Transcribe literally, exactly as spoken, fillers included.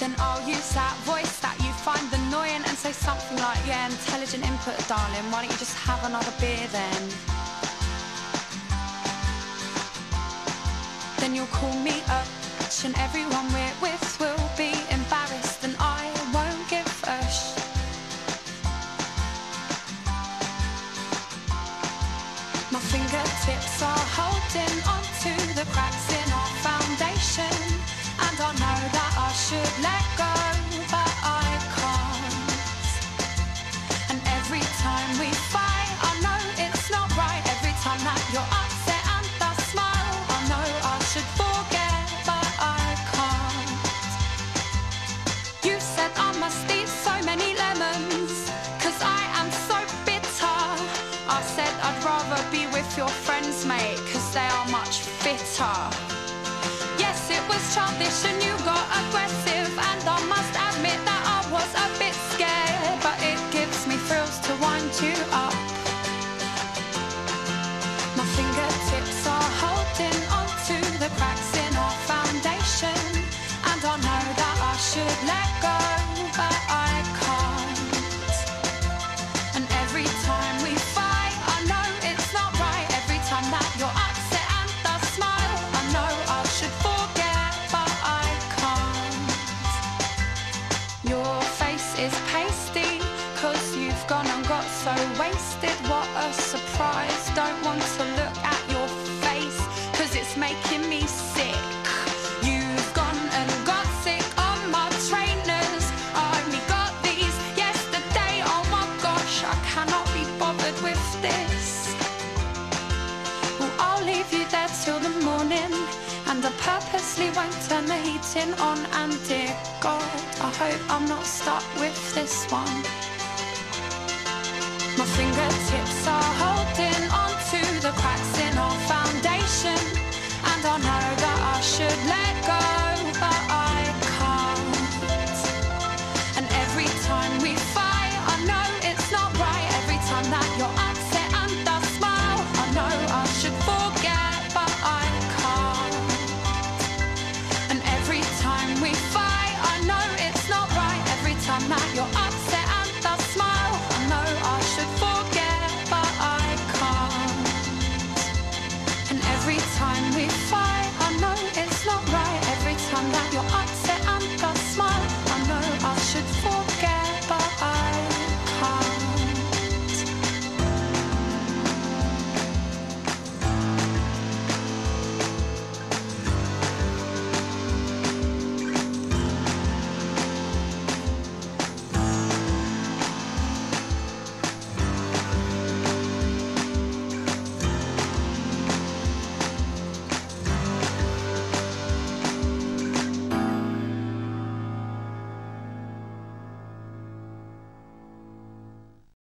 then I'll use that voice that you find annoying and say something like, yeah, intelligent input, darling, why don't you just have another beer then? Then you'll call me up, and everyone we're with will be embarrassed, and I won't give a sh. My fingertips are holding onto the cracks in our foundation, and I know that I should let go, but I can't. And every time we fight, I know it's not right. Every time that you're upset and I smile, I know I should forget, but I can't. You said I must eat so many lemons, 'cause I am so bitter. I said I'd rather be with your friends, mate, 'cause they are much fitter. Yes, it was childish and you got aggressive, and I must admit that I was a bit scared, but it gives me thrills to wind you up. My fingertips are holding onto the cracks in our foundation, and I know that I should let go, but I can't. And every time we fight, I know it's not right. Every time that you're upset and I smile, I know I should forget, but I can't. Your face is pasty, 'cause you've gone and got so wasted. What a surprise. Don't want to look at your face, 'cause it's making me sick. You've gone and got sick on my trainers. I only got these yesterday. Oh my gosh, I cannot be bothered with this. Well, I'll leave you there till the morning, and I purposely won't turn the heating on. And dear God, I hope I'm not stuck with this one. My fingertips are holding onto the cracks in our foundation, and I know that I should let go.